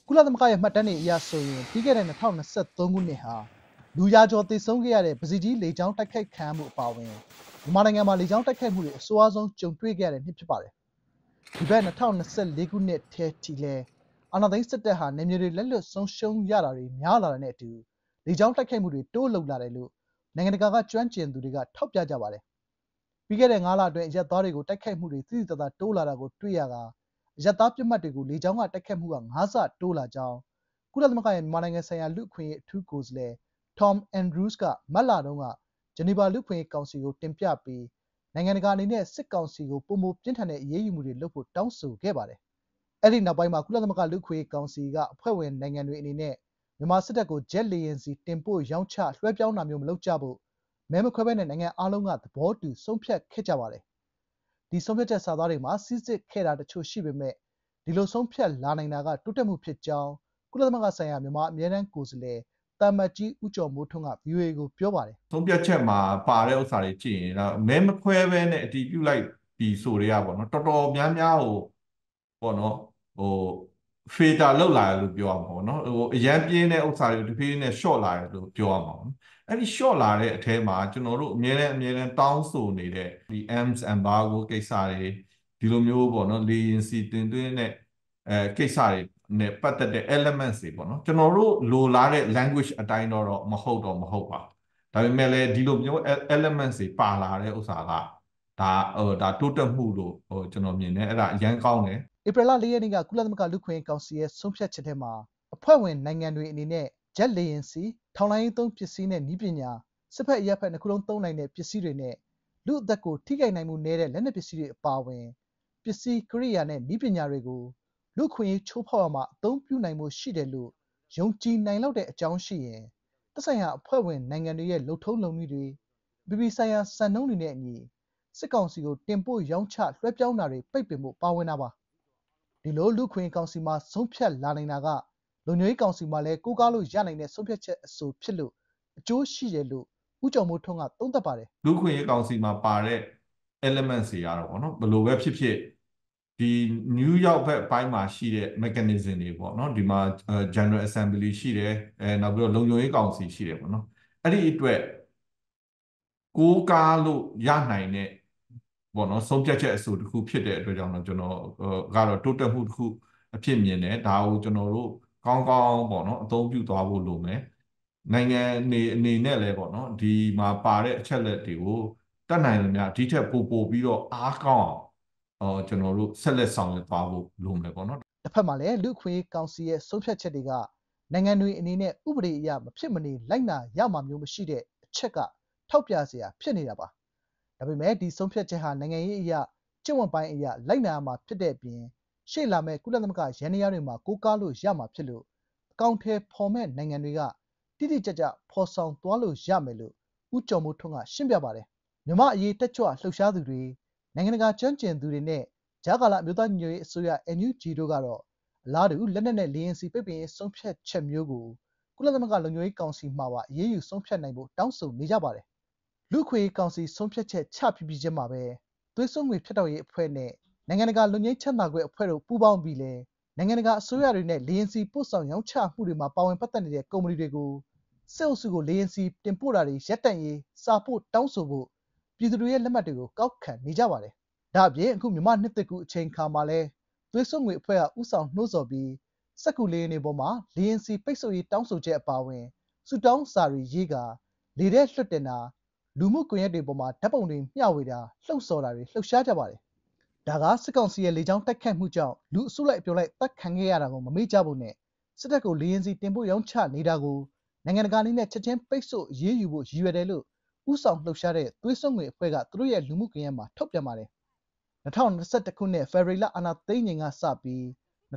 ကုလသမဂ္ဂရဲ့မှတ်တမ်းတွေအရဆိုရင်ပြီးခဲ့တဲ့2023ခုနှစ်ဟာလူရာကျော်သေဆုံးခဲ့ရတဲ့ပစိကြီးလေကြောင်းတိုက်ခိုက်ခံရမှုအပါအဝင်မြန်မာနိုင်ငံမှာလေကြောင်းတိုက်ခိုက်မှုတွေအဆိုးအဆုံးကြုံတွေ့ခဲ့ရတဲ့နှစ်ဖြစ်ပါတယ်။ဒီဘက်2024ခုနှစ်ထဲထိလဲအာဏာသိမ်းစစ်တပ်ဟာနေမြေတွေလက်လွတ်ဆုံးရှုံးရတာတွေများလာတဲ့အတူလေကြောင်းတိုက်ခိုက်မှုတွေတိုးလုပ်လာတယ်လို့နိုင်ငံတကာကကျွမ်းကျင်သူတွေကထောက်ပြကြပါတယ်။ပြီးခဲ့တဲ့9လအတွင်းအရက်သားတွေကိုတိုက်ခိုက်မှုတွေသိသိသာသာတိုးလာတာကိုတွေ့ရကအရက်သားပြစ်မှတ်တွေကိုလေကြောင်းကတိုက်ခိုက်မှုက9ဆတိုးလာကြောင်းကုလသမဂ္ဂရဲ့မြန်မာနိုင်ငံဆိုင်ရာလူ့အခွင့်အရေးအထူးကိုယ်စားလှယ် Tom Andrews ကမတ်လတုန်းကဂျနီဗာလူ့အခွင့်အရေးကောင်စီကိုတင်ပြပြီးနိုင်ငံတကာအနေနဲ့စစ်ကောင်စီကိုပိုမိုပြင်းထန်တဲ့အရေးယူမှုတွေလုပ်ဖို့တောင်းဆိုခဲ့ပါတယ်။အဲဒီနောက်ပိုင်းမှာကုလသမဂ္ဂလူ့အခွင့်အရေးကောင်စီကအဖွဲ့ဝင်နိုင်ငံတွေအနေနဲ့မြန်မာစစ်တပ်ကိုဂျက်လေယာဉ်ဆီတင်ပို့ရောင်းချလွှဲပြောင်းတာမျိုးမလုပ်ကြဖို့မဲမခွဲဘဲနဲ့နိုင်ငံအားလုံးကသဘောတူဆုံးဖြတ်ခဲ့ကြပါတယ်။ဒီဆုံးဖြတ်ချက်စာသားတွေမှာစိစစ်ခဲ့တာတချို့ရှိပေမဲ့ဒီလိုဆုံးဖြတ်လာနိုင်တာကတိုးတက်မှုဖြစ်ကြောင်းကုလသမဂ္ဂဆိုင်ရာမြန်မာအမြဲတမ်းကိုယ်စားလှယ်သံအမတ်ကြီးဦးကျော်မိုးထွန်းက VOA ကိုပြောပါတယ်။ဆုံးဖြတ်ချက်မှာပါတဲ့ဥစ္စာတွေကြည့်ရင်တော့မဲမခွဲဘဲနဲ့အတည်ပြုလိုက်ပြီးဆိုတွေကပေါ့နော်တော်တော်များများကိုပေါ့နော်ဖေတာလောက်လာတယ်လို့ပြောရမှာပေါ့နော်အရန်ပြင်းတဲ့ဥစ္စာတွေတဖြည်းဖြည်းနဲ့ short လာတယ်လို့ပြောရမှာပေါ့အဲ့ဒီ short လာတဲ့အထဲမှာကျွန်တော်တို့အမြဲတမ်းတောင်းဆိုနေတဲ့ဒီ ARMS embargo ကိစ္စတွေဒီလိုမျိုးပေါ့နော်လေရင်စီတင်သွင်းတဲ့ကိစ္စတွေနဲ့ပတ်သက်တဲ့ elements တွေပေါ့နော်ကျွန်တော်တို့လိုလားတဲ့ language အတိုင်းတော့မဟုတ်ပါဘူးဒါပေမဲ့လည်းဒီလိုမျိုး elements တွေပါလာတဲ့ဥစ္စာကဒါတိုးတက်မှုလို့ကျွန်တော်မြင်တယ်အဲ့ဒါအရန်ကောင်းတယ်ဧပြီလ4ရက်နေ့ကကုလသမဂ္ဂလူ့အခွင့်အရေးကောင်စီရဲ့ဆုံးဖြတ်ချက်ထဲမှာအဖွဲ့ဝင်နိုင်ငံတွေအနေနဲ့ဂျက်လေယာဉ်ဆီထောက်လှမ်းရေးသုံးပစ္စည်းနဲ့နည်းပညာစစ်ဘက်အရပ်ဘက်နှစ်ခုလုံးသုံးနိုင်တဲ့ပစ္စည်းတွေနဲ့လူ့အသက်ကိုထိခိုက်နိုင်မှုနည်းတဲ့လက်နက်ပစ္စည်းတွေအပါအဝင်ပစ္စည်းကိရိယာနဲ့နည်းပညာတွေကိုလူ့အခွင့်အရေးချိုးဖောက်ရာမှာအသုံးပြုနိုင်မှုရှိတယ်လို့ယုံကြည်နိုင်လောက်တဲ့အကြောင်းရှိရင်သက်ဆိုင်ရာအဖွဲ့ဝင်နိုင်ငံတွေရဲ့လုပ်ထုံးလုပ်နည်းတွေအပြည်ပြည်ဆိုင်ရာစံနှုန်းတွေနဲ့အညီစစ်ကောင်စီကိုတင်ပို့ရောင်းချလွှဲပြောင်းတာတွေပိတ်ပင်ဖို့ပါဝင်တာပါဒီလိုလူ့အခွင့်အရေးကောင်စီမှာဆုံးဖြတ်လာနိုင်တာကလုံခြုံရေးကောင်စီမှာလည်းကိုးကားလို့ရနိုင်တဲ့ဆုံးဖြတ်ချက်အဆိုဖြစ်လို့အကျိုးရှိတယ်လို့ဦးကျော်မိုးထွန်းကသုံးသပ်ပါတယ်လူ့အခွင့်အရေးကောင်စီမှာပါတဲ့ elements တွေကတော့ပေါ့နော်ဘယ်လိုပဲဖြစ်ဖြစ်ဒီ New York ဘက်ပိုင်းမှာရှိတဲ့ mechanism တွေပေါ့နော်ဒီမှာ General Assembly ရှိတယ်နောက်ပြီးတော့လုံခြုံရေးကောင်စီရှိတယ်ပေါ့နော်အဲ့ဒီအတွက်ကိုးကားလို့ရနိုင်တဲ့ပေါ့နော်ဆုံးဖြတ်ချက်အဆိုတစ်ခုဖြစ်တဲ့အတွက်ကြောင့်တော့ကျွန်တော်ကတော့တိုးတက်မှုတစ်ခုအဖြစ်မြင်တယ်ဒါကိုကျွန်တော်တို့ကောင်းပေါ့နော်အသုံးပြုသွားဖို့လိုမယ်နိုင်ငံအနေနဲ့လည်းပေါ့နော်ဒီမှာပါတဲ့အချက်လက်တွေကိုတတ်နိုင်လို့များဒီထက်ပိုပြီးတော့အားကောင်းအောင်ကျွန်တော်တို့ဆက်လက်ဆောင်ရွက်သွားဖို့လိုမယ်ပေါ့နော်တစ်ဖက်မှာလည်းလူ့အခွင့်အရေးကောင်စီရဲ့ဆုံးဖြတ်ချက်တွေကနိုင်ငံတွေအနေနဲ့ဥပဒေအရမဖြစ်မနေလိုက်နာရမှာမျိုးမရှိတဲ့အချက်ကထောက်ပြစရာဖြစ်နေတာပါဒါပေမဲ့ဒီဆုံးဖြတ်ချက်ဟာနိုင်ငံရေးအရကျင့်ဝတ်ပိုင်းအရလိုက်နာရမှာဖြစ်တဲ့အပြင်ရှေ့လာမဲ့ကုလသမဂ္ဂရန်ရာတွေမှာကိုးကားလို့ရမှာဖြစ်လို့အကောင့်ထဲဖော်မဲ့နိုင်ငံတွေကတိတိကျကျဖော်ဆောင်သွားလို့ရမယ်လို့ဦးကျော်မိုးထွန်းကရှင်းပြပါတယ်မြမအရေးတက်ကြွလှုပ်ရှားသူတွေနိုင်ငံတကာကျွမ်းကျင်သူတွေနဲ့ကြားကာလအမျိုးသားညီညွတ်ရေးအစိုးရ NUG တို့ကတော့အလားတူလက်နက်နဲ့လေယာဉ်ဆီပိတ်ပင်ရေးဆုံးဖြတ်ချက်မျိုးကိုကုလသမဂ္ဂလုံခြုံရေးကောင်စီမှာပါအရေးယူဆုံးဖြတ်နိုင်ဖို့တောင်းဆိုနေကြပါတယ်လူ့အခွင့်အရေးကောင်စီဆုံးဖြတ်ချက်ချပြီးချင်းမှာပဲသွေးစွန်းငွေဖြတ်တောက်ရေးအဖွဲ့နဲ့နိုင်ငံတကာလွတ်ငြိမ်းချမ်းသာခွင့်အဖွဲ့တို့ပူးပေါင်းပြီးလဲနိုင်ငံတကာအစိုးရတွေနဲ့လေယာဉ်ဆီပို့ဆောင်ရောင်းချမှုတွေမှာပါဝင်ပတ်သက်နေတဲ့ကုမ္ပဏီတွေကိုစစ်အုပ်စုကိုလေယာဉ်ဆီတင်ပို့တာတွေရပ်တန့်ရေးစာပို့တောင်းဆိုဖို့ပြည်သူတွေရဲ့လက်မှတ်တွေကိုကောက်ခံနေကြပါတယ်။ဒါ့အပြင်အခုမြန်မာနှစ်သစ်ကူးအချိန်အခါမှာလဲသွေးစွန်းငွေအဖွဲ့ကဦးဆောင်နှိုးဆော်ပြီးစက္ကူလေယာဉ်တွေပေါ်မှာလေယာဉ်ဆီပိတ်ဆို့ရေးတောင်းဆိုချက်အပါအဝင်ဆုတောင်းစာတွေရေးကာလေထဲလွှတ်တင်တာလူမှုကွန်ရက်တွေပေါ်မှာဓာတ်ပုံတွေမျှဝေတာလှုံ့ဆော်တာတွေလှုပ်ရှားကြပါတယ်။ဒါကစစ်ကောင်စီရဲ့လေကြောင်းတိုက်ခိုက်မှုကြောင့်လူအစုလိုက်အပြုံလိုက်တပ်ခံခဲ့ရတာကိုမမေ့ကြဖို့နဲ့စစ်တပ်ကိုလေယာဉ်ဆီတင်ပို့ရောင်းချနေတာကိုနိုင်ငံတကာအနေနဲ့ချက်ချင်းပိတ်ဆို့အရေးယူဖို့ရည်ရွယ်တယ်လို့ဦးဆောင်လှုပ်ရှားတဲ့သွေးစွန်းငွေအဖွဲ့ကသူတို့ရဲ့လူမှုကွန်ရက်မှာထုတ်ပြန်ပါတယ်။2021ခုနှစ်ဖေဖော်ဝါရီလအာဏာသိမ်းချိန်ကစပြီး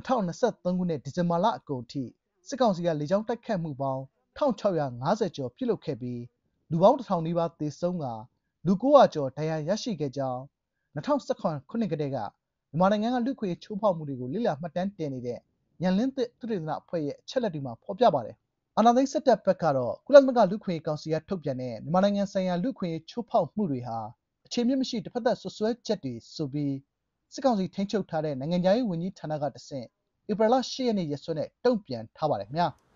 2023ခုနှစ်ဒီဇင်ဘာလအကုန်ထိစစ်ကောင်စီကလေကြောင်းတိုက်ခိုက်မှုပေါင်း1650ကျော်ပြုလုပ်ခဲ့ပြီးလူပေါင်း1000နီးပါးသေဆုံးကာလူ900ကျော်ဒဏ်ရာရရှိခဲ့ကြောင်း2018ခုနှစ်ကတည်းကမြန်မာနိုင်ငံကလူ့အခွင့်အရေးချိုးဖောက်မှုတွေကိုလေ့လာမှတ်တမ်းတင်နေတဲ့ဉာဏ်လင်းသစ်သုတေသနအဖွဲ့ရဲ့အချက်အလက်တွေမှာဖော်ပြပါတယ်။အာဏာသိမ်းစစ်တပ်ဘက်ကတော့ကုလသမဂ္ဂလူ့အခွင့်အရေးကောင်စီကထုတ်ပြန်တဲ့မြန်မာနိုင်ငံဆိုင်ရာလူ့အခွင့်အရေးချိုးဖောက်မှုတွေဟာအခြေအမြစ်မရှိတစ်ဖက်သက်စွပ်စွဲချက်တွေဆိုပြီးစစ်ကောင်စီထိန်းချုပ်ထားတဲ့နိုင်ငံခြားရေးဝန်ကြီးဌာနကတဆင့်ဧပြီလ 8 ရက်နေ့ရက်စွဲနဲ့တုံ့ပြန်ထားပါတယ်ခင်ဗျာ။